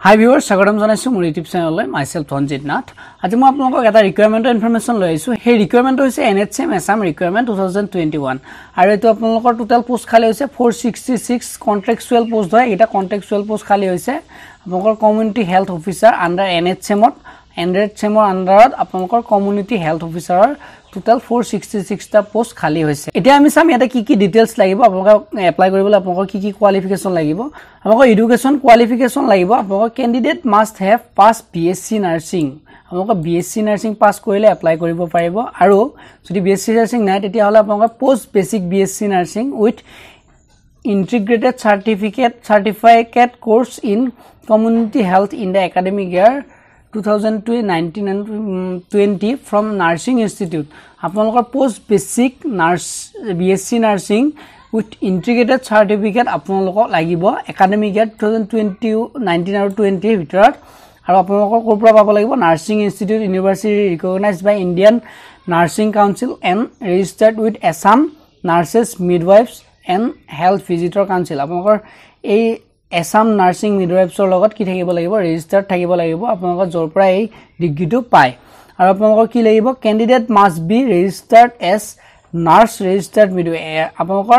Hi viewers, স্বাগতম জনাইছো মোৰ YouTube চেনেললৈ myself Dhonjit Nath. আজি মই আপোনালোকক এটা ৰিকুৱাৰমেন্টৰ ইনফৰমেশন লৈ আহিছো। সেই ৰিকুৱাৰমেন্ট হৈছে NHM Assam ৰিকুৱাৰমেন্ট 2021 আৰু এটো আপোনালোকৰ টোটাল পোষ্ট খালি হৈছে 466 কন্ট্ৰাকচুৱেল পোষ্ট হয়। এটা কন্ট্ৰাকচুৱেল পোষ্ট খালি হৈছে আপোনালোকৰ community health officer under NHM ৰ আন্ডাৰত আপোনালোকৰ কমিউনিটি হেল্থ অফিচাৰৰ টোটাল 466 টা পোষ্ট খালি হৈছে। এতিয়া আমি চাম ইয়াতে কি ডিটেইলছ লাগিব আপোনালোকক এপ্লাই কৰিবলৈ আপোনালোকৰ কি কোৱালিফিকেশন লাগিব। আপোনালোকৰ এডুকেশন কোৱালিফিকেশন লাগিব। আপোনালোকৰ candidate must have pass BSc nursing. আপোনালোকৰ BSc নাৰ্সিং পাস কৰিলে এপ্লাই কৰিব পাৰিব আৰু যদি BSc নাৰ্সিং নাই তেতিয়া হলে আপোনালোকৰ post basic BSc nursing with integrated certificate course in community health in the academic year 2019 and 20 from Nursing Institute. আপোনালোকৰ post basic BSc nursing with integrated certificate আপোনালোকক লাগিব একাডেমিক ইয়াৰ 2019 আৰু 20 ভিতৰত আৰু আপোনালোকৰ কোৰ পৰা পাব লাগিব nursing institute university recognised by Indian nursing council and registered with Assam nurses midwives and health visitor council. আপোনালোকৰ এই আসাম নাৰ্সিং মিডৱাইফছৰ লগত কি থাকিব লাগিব ৰেজিষ্টাৰ্ড থাকিব লাগিব আপোনালোকৰ জৰ পৰা এই ডিগ্ৰীটো পায়। আৰু আপোনালোকৰ কি লাগিব candidate must be registered as nurse registered midwife. আপোনালোকৰ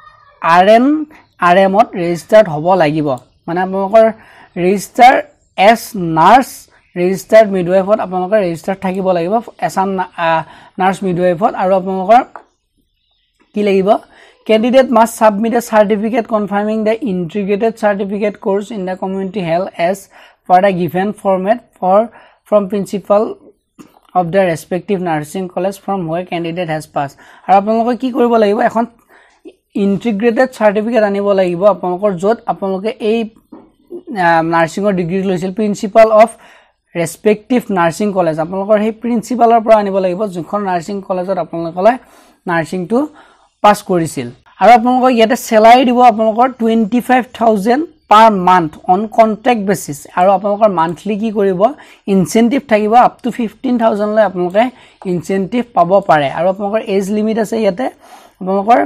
RM ত ৰেজিষ্টাৰ্ড হ'ব লাগিব মানে আপোনালোকৰ ৰেজিষ্টাৰ এজ নাৰ্স ৰেজিষ্টাৰ্ড মিডৱাইফত আপোনালোকৰ ৰেজিষ্টাৰ্ড থাকিব লাগিব আসাম নাৰ্স মিডৱাইফত। আৰু আপোনালোকৰ কি লাগিব candidate must submit a certificate confirming the integrated certificate course in the community health as per the given format from principal of the respective nursing college from where candidate has passed. আৰু আপোনালোকে কি কৰিব লাগিব এখন integrated certificate আনিব লাগিব আপোনালোকৰ যত আপোনালোকে এই নাৰ্সিংৰ ডিগ্ৰী লৈছিল principal of respective nursing college. আপোনালোকৰ সেই প্ৰিন্সিপালৰ পৰা আনিব লাগিব যোনখন নাৰ্সিং কলেজত আপোনালোকে নাৰ্সিংটো পাস কৰিছিল। আৰু আপোনালোকক ইয়াতে স্যালাৰি দিব আপোনালোকৰ 25000 per month on contract basis. আৰু আপোনালোকৰ মান্থলি কি কৰিব ইনসেন্টিভ থাকিব আপ টু 15000 লৈ আপোনালোকে ইনসেন্টিভ পাব পাৰে। আৰু আপোনালোকৰ এজ লিমিট আছে ইয়াতে আপোনালোকৰ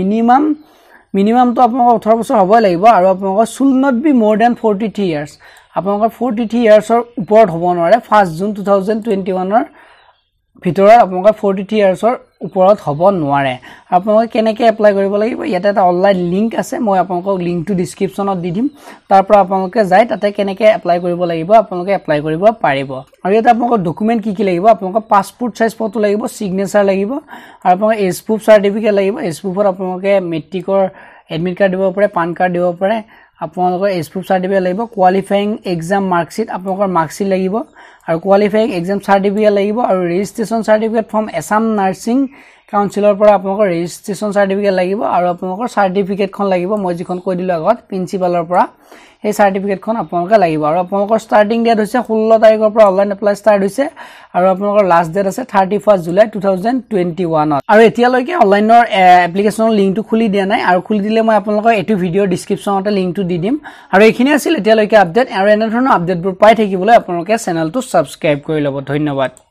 মিনিমাম তো আপোনালোকৰ 18 বছৰ হ'ব লাগিব আৰু আপোনালোকৰ should not be more than 43 years। আপোনালোকৰ 43 ইয়াৰ্ছৰ ওপৰত হ'ব নোৱাৰে 1 জুন 2021 ৰ ভিতৰত আপোনালোকৰ 43 ইয়াৰ্ছৰ ওপৰত হ'ব নোৱাৰে। আপোনালোকে কেনেকৈ এপ্লাই কৰিব লাগিব ইয়াতে এটা অনলাইন লিংক আছে মই আপোনালোকক লিংকটো ডেসক্ৰিপচনত দি দিম তাৰ পৰা আপোনালোকে যাই তাতে কেনেকৈ এপ্লাই কৰিব লাগিব আপোনালোকে এপ্লাই কৰিব পাৰিব। আৰু ইয়াতে আপোনালোকৰ ডকুমেন্ট কি লাগিব আপোনালোকৰ পাসপোৰ্ট সাইজ ফটো লাগিব সিগনেচাৰ লাগিব আৰু আপোনালোকৰ এজ প্ৰুফ সাৰ্টিফিকেট লাগিব। এজ প্ৰুফত আপোনালোকে মেট্ৰিকৰ এডমিট কাৰ্ড দিব পাৰে পান কাৰ্ড দিব পাৰে। আপোনালোকৰ এজ প্ৰুফ সাৰ্টিফিকেট লাগিব কোৱালিফাইং এক্সাম মাৰ্কশিট আপোনালোকৰ মাৰ্কশিট লাগিব আৰু কোৱালিফাইং এক্সাম সাৰ্টিফিকেট লাগিব আৰু registration certificate from Assam nursing কাউন্সিলৰ পৰা আপোনালোকৰ ৰেজিষ্ট্ৰেচন সাৰ্টিফিকেট লাগিব আৰু আপোনালোকৰ সাৰ্টিফিকেটখন লাগিব মই যিখন কৈ দিলো আগত প্ৰিন্সিপালৰ পৰা এই সাৰ্টিফিকেটখন আপোনালোকে লাগিব। আৰু আপোনালোকৰ ষ্টাৰ্টিং ডেট হৈছে 16 তাৰিখৰ পৰা অনলাইন এপ্লাই ষ্টাৰ্ট হৈছে আৰু আপোনালোকৰ লাষ্ট ডেট আছে 31 জুলাই 2021 ত। আৰু এতিয়ালৈকে অনলাইনৰ এপ্লিকেশনৰ লিংকটো খুলি দিয়া নাই আৰু খুলি দিলে মই আপোনালোকক এটো ভিডিঅ'ৰ ডেসক্ৰিপচনতে লিংকটো দি দিম। আৰু এইখিনি আছিল এতিয়ালৈকে আপডেট আৰু এনে ধৰণৰ আপডেটবোৰ পাই থাকিবলৈ আপোনালোকে চেনেলটো সাবস্ক্ৰাইব কৰি ল'ব। ধন্যবাদ।